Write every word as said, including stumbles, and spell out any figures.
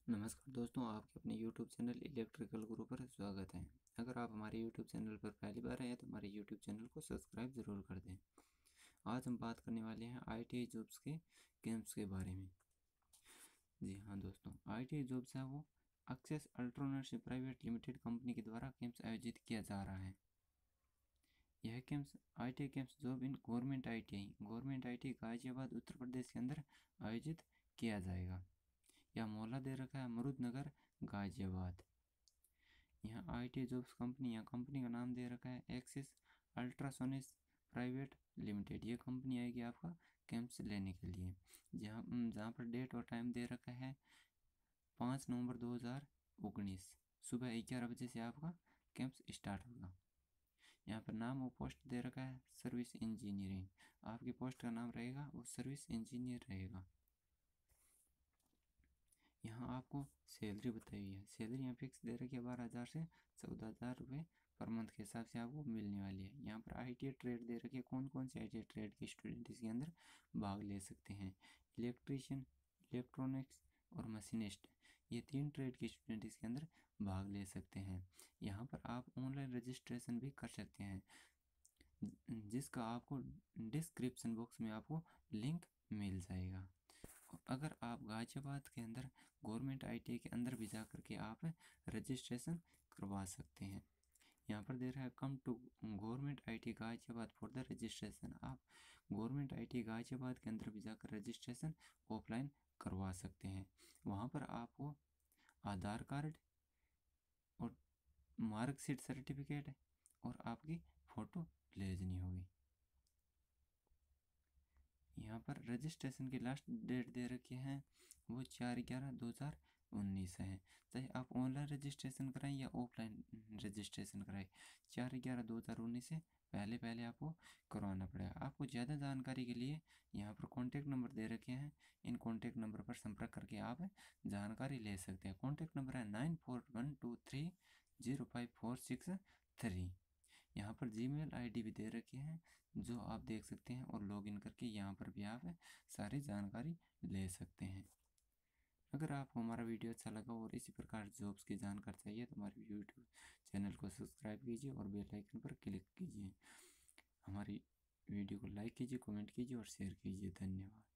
नमस्कार दोस्तों, आपके अपने यूट्यूब चैनल इलेक्ट्रिकल गुरु पर स्वागत है। अगर आप हमारे यूट्यूब चैनल पर पहली बार आए हैं तो हमारे यूट्यूब चैनल को सब्सक्राइब ज़रूर कर दें। आज हम बात करने वाले हैं आईटीआई जॉब्स के कैंप्स के बारे में। जी हाँ दोस्तों, आईटीआई जॉब्स है वो एक्सेस अल्ट्रोनरशिप प्राइवेट लिमिटेड कंपनी के द्वारा कैंप्स आयोजित किया जा रहा है। यह campus ITI campus job in government ITI government ITI Ghaziabad Uttar Pradesh के अंदर आयोजित किया जाएगा। यह मोहल्ला दे रखा है अमरुदनगर गाजियाबाद। यहाँ आईटी जॉब्स कंपनी या कंपनी का नाम दे रखा है एक्सिस अल्ट्रासोनिक्स प्राइवेट लिमिटेड। ये कंपनी आएगी आपका कैंप्स लेने के लिए। जहाँ जहाँ पर डेट और टाइम दे रखा है पाँच नवंबर दो हज़ार उन्नीस सुबह ग्यारह बजे से आपका कैंप्स स्टार्ट होगा। यहाँ पर नाम और पोस्ट दे रखा है सर्विस इंजीनियरिंग। आपकी पोस्ट का नाम रहेगा वो सर्विस इंजीनियर रहेगा। यहाँ आपको सैलरी बताई हुई है। सैलरी यहाँ फिक्स दे रखी है बारह हज़ार से चौदह हज़ार रुपये पर मंथ के हिसाब से आपको मिलने वाली है। यहाँ पर आईटीआई ट्रेड दे रखी है। कौन कौन से आईटीआई ट्रेड के स्टूडेंट इसके अंदर भाग ले सकते हैं? इलेक्ट्रीशियन, इलेक्ट्रॉनिक्स और मशीनिस्ट, ये तीन ट्रेड के स्टूडेंट इसके अंदर भाग ले सकते हैं। यहाँ पर आप ऑनलाइन रजिस्ट्रेशन भी कर सकते हैं, जिसका आपको डिस्क्रिप्शन बॉक्स में आपको लिंक मिल जाएगा। अगर आप गाजियाबाद के अंदर गवर्नमेंट आईटीआई के अंदर भी जा करके आप रजिस्ट्रेशन करवा सकते हैं। यहाँ पर दे रहा है come to government ITI Ghaziabad for the registration. आप गवर्नमेंट आईटीआई गाजियाबाद के अंदर भी जाकर रजिस्ट्रेशन ऑफलाइन करवा सकते हैं। वहाँ पर आपको आधार कार्ड और मार्कशीट सर्टिफिकेट और आपकी फ़ोटो भेजनी होगी। यहाँ पर रजिस्ट्रेशन की लास्ट डेट दे रखी है वो चार ग्यारह दो हज़ार उन्नीस है। चाहे आप ऑनलाइन रजिस्ट्रेशन कराएं या ऑफलाइन रजिस्ट्रेशन कराएं, चार ग्यारह दो हज़ार उन्नीस से पहले पहले आपको करवाना पड़ेगा। आपको ज़्यादा जानकारी के लिए यहाँ पर कॉन्टैक्ट नंबर दे रखे हैं। इन कॉन्टैक्ट नंबर पर संपर्क करके आप जानकारी ले सकते हैं। कॉन्टैक्ट नंबर है nine four one two three zero five four six three. यहाँ पर जीमेल आईडी भी दे रखी है जो आप देख सकते हैं और लॉगिन करके यहाँ पर भी आप सारी जानकारी ले सकते हैं। अगर आपको हमारा वीडियो अच्छा लगा और इसी प्रकार जॉब्स की जानकारी चाहिए तो हमारे यूट्यूब चैनल को सब्सक्राइब कीजिए और बेल आइकन पर क्लिक कीजिए। हमारी वीडियो को लाइक कीजिए, कमेंट कीजिए और शेयर कीजिए। धन्यवाद।